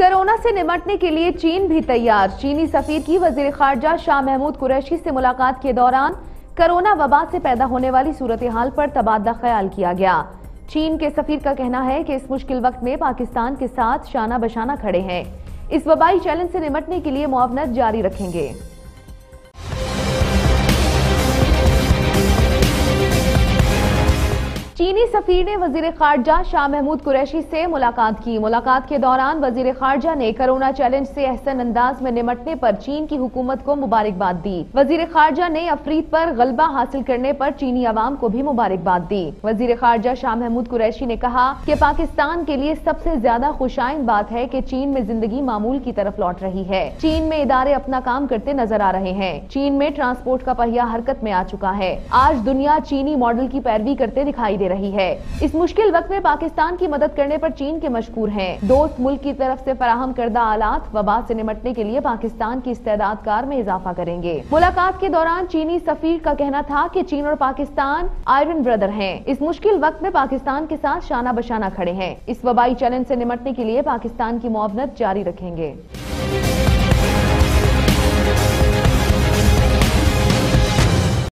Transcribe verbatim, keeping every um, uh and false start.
Corona से निपटने के लिए चीन भी तैयार। चीनी सफीर की वजीर खारजा शाह महमूद कुरैशी से मुलाकात के दौरान कोरोना वबा से पैदा होने वाली सूरत हाल पर तबादला ख्याल किया गया। चीन के सफीर का कहना है कि इस मुश्किल वक्त में पाकिस्तान के साथ शाना बशाना खड़े हैं। इस वबाई चैलेंज से निपटने के लिए मुआवनत जारी रखेंगे। चीनी सफीर ने वजीर खारजा शाह महमूद कुरैशी से मुलाकात की। मुलाकात के दौरान वजीर खारजा ने कोरोना चैलेंज से अहसन अंदाज में निपटने पर चीन की हुकूमत को मुबारकबाद दी। वजीर खारजा ने अफरीद पर गलबा हासिल करने पर चीनी अवाम को भी मुबारकबाद दी। वजीर खारजा शाह महमूद कुरैशी ने कहा कि पाकिस्तान के लिए सबसे ज्यादा खुशाइन बात है कि चीन में जिंदगी मामूल की तरफ लौट रही है। चीन में इदारे अपना काम करते नजर आ रहे हैं। चीन में ट्रांसपोर्ट का पहिया हरकत में आ चुका है। आज दुनिया चीनी मॉडल की पैरवी करते दिखाई दे रही है। इस मुश्किल वक्त में पाकिस्तान की मदद करने पर चीन के मशकूर हैं। दोस्त मुल्क की तरफ से फराहम करदा आलात वबा से निपटने के लिए पाकिस्तान की इस्तेदाद कार में इजाफा करेंगे। मुलाकात के दौरान चीनी सफीर का कहना था कि चीन और पाकिस्तान आयरन ब्रदर हैं। इस मुश्किल वक्त में पाकिस्तान के साथ शाना बशाना खड़े हैं। इस वबाई चैलेंज से निपटने के लिए पाकिस्तान की मुआवनत जारी रखेंगे।